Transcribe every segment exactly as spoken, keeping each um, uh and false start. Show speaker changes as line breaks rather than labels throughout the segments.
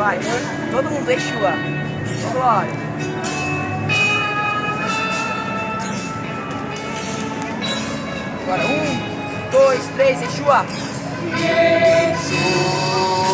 Vai, todo mundo, Yeshua. Glória. Agora, um, dois, três, Yeshua. Yeshua.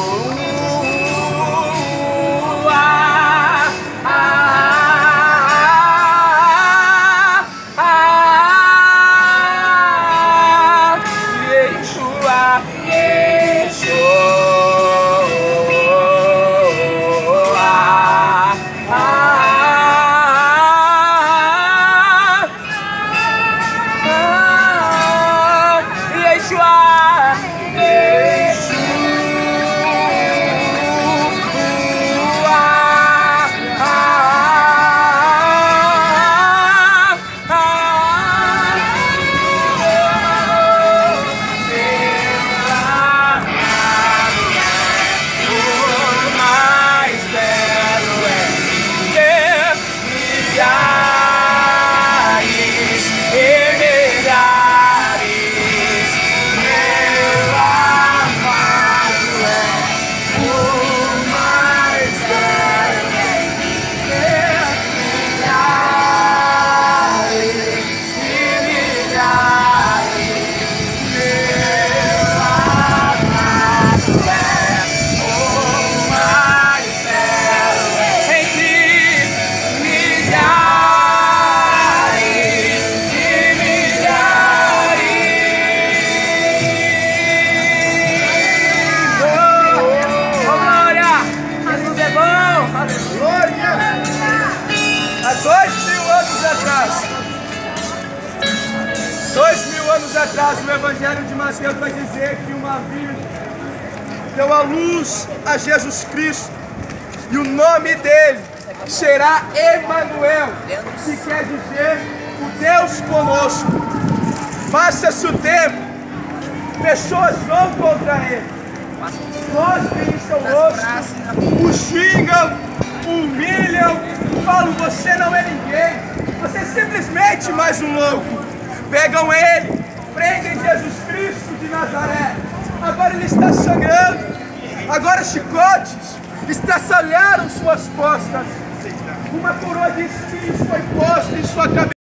Dois mil anos atrás, o Evangelho de Mateus vai dizer que uma virgem deu à luz a Jesus Cristo e o nome dele será Emanuel, que quer dizer o Deus conosco. Passa-se o tempo, pessoas vão contra ele, cospem em seu rosto, o xingam, humilham, falam: você não é ninguém, você é simplesmente mais um louco. Pegam ele, prendem Jesus Cristo de Nazaré. Agora ele está sangrando. Agora chicotes estraçalharam suas costas. Uma coroa de espinhos foi posta em sua cabeça.